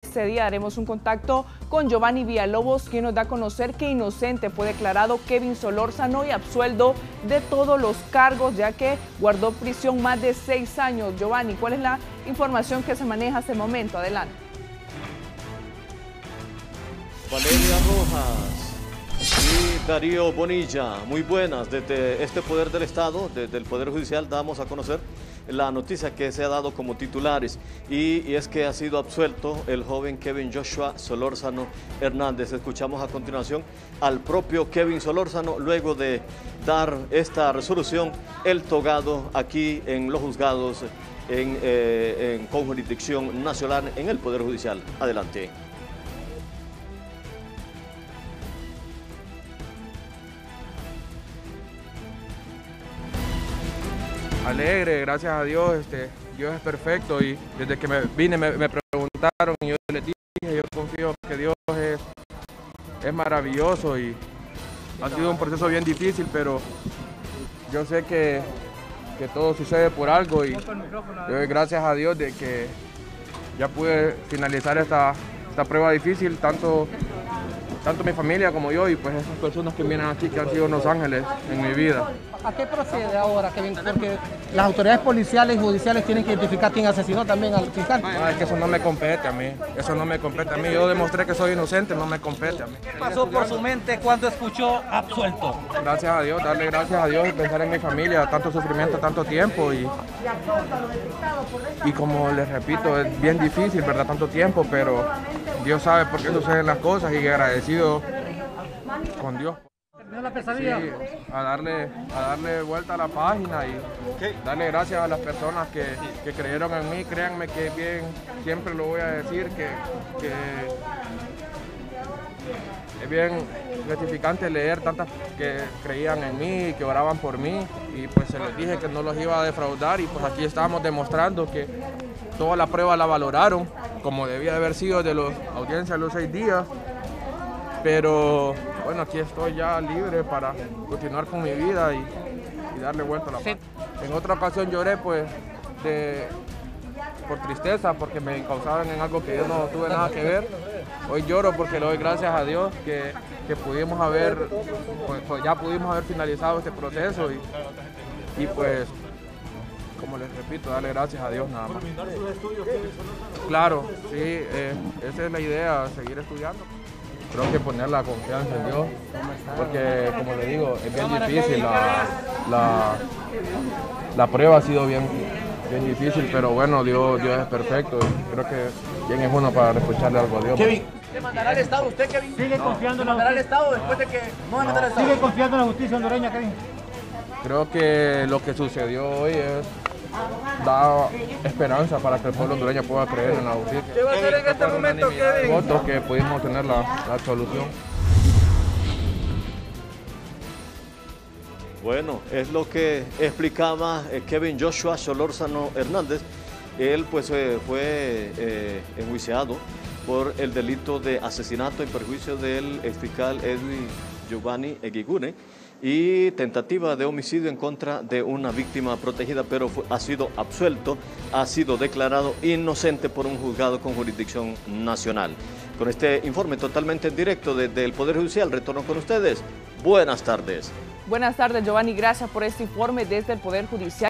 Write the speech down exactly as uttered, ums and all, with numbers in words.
Este día haremos un contacto con Giovanni Villalobos, quien nos da a conocer que inocente fue declarado Kevin Solórzano y absuelto de todos los cargos, ya que guardó prisión más de seis años. Giovanni, ¿cuál es la información que se maneja hasta el momento? Adelante. Valeria Rojas y Darío Bonilla, muy buenas. Desde este Poder del Estado, desde el Poder Judicial, damos a conocer la noticia que se ha dado como titulares y, y es que ha sido absuelto el joven Kevin Joshua Solórzano Hernández. Escuchamos a continuación al propio Kevin Solórzano luego de dar esta resolución, el togado aquí en los juzgados en, eh, en, con jurisdicción nacional en el Poder Judicial. Adelante. Alegre, gracias a Dios, este, Dios es perfecto y desde que me vine me, me preguntaron y yo les dije, yo confío que Dios es, es maravilloso y ha sido un proceso bien difícil, pero yo sé que, que todo sucede por algo y yo doy gracias a Dios de que ya pude finalizar esta, esta prueba difícil, tanto, tanto mi familia como yo y pues esas personas que vienen aquí que han sido unos ángeles en mi vida. ¿A qué procede ahora, Kevin? Porque las autoridades policiales y judiciales tienen que identificar quién asesinó también al fiscal. No, es que eso no me compete a mí, eso no me compete a mí. Yo demostré que soy inocente, no me compete a mí. ¿Qué pasó por su mente cuando escuchó absuelto? Gracias a Dios, darle gracias a Dios y pensar en mi familia, tanto sufrimiento, tanto tiempo y, y como les repito, es bien difícil, ¿verdad? Tanto tiempo, pero Dios sabe por qué suceden las cosas y agradecido con Dios. La pesadilla. Sí, a darle, a darle vuelta a la página y darle gracias a las personas que, que creyeron en mí. Créanme que bien, siempre lo voy a decir, que, que es bien gratificante leer tantas que creían en mí, que oraban por mí y pues se les dije que no los iba a defraudar y pues aquí estamos demostrando que toda la prueba la valoraron como debía de haber sido de la audiencia de los seis días. Pero bueno, aquí estoy ya libre para continuar con mi vida y, y darle vuelta a la página. En otra ocasión lloré pues de, por tristeza porque me causaron en algo que yo no tuve nada que ver. Hoy lloro porque le doy gracias a Dios que, que pudimos haber, pues, pues ya pudimos haber finalizado este proceso y, y pues, como les repito, darle gracias a Dios nada más. Claro, sí, eh, esa es la idea, seguir estudiando. Creo que poner la confianza en Dios, porque como le digo, es bien difícil, la, la, la prueba ha sido bien, bien difícil, pero bueno, Dios, Dios es perfecto y creo que bien es uno para reprocharle algo a Dios. Kevin, ¿le mandará al Estado usted, Kevin? ¿Sigue no. confiando en ¿Le la mandará al justicia? Estado después de que no va a meter al Estado? ¿Sigue confiando en la justicia hondureña, Kevin? Creo que lo que sucedió hoy es da esperanza para que el pueblo hondureño pueda creer en la justicia. ¿Qué va a hacer en este momento, Kevin? Votos que pudimos tener la, la solución. Bueno, es lo que explicaba eh, Kevin Joshua Solórzano Hernández. Él pues eh, fue eh, enjuiciado por el delito de asesinato en perjuicio del fiscal Edwin Giovanni Eguigune y tentativa de homicidio en contra de una víctima protegida, pero fue, ha sido absuelto, ha sido declarado inocente por un juzgado con jurisdicción nacional. Con este informe totalmente en directo desde el Poder Judicial, retorno con ustedes. Buenas tardes. Buenas tardes, Giovanni. Gracias por este informe desde el Poder Judicial.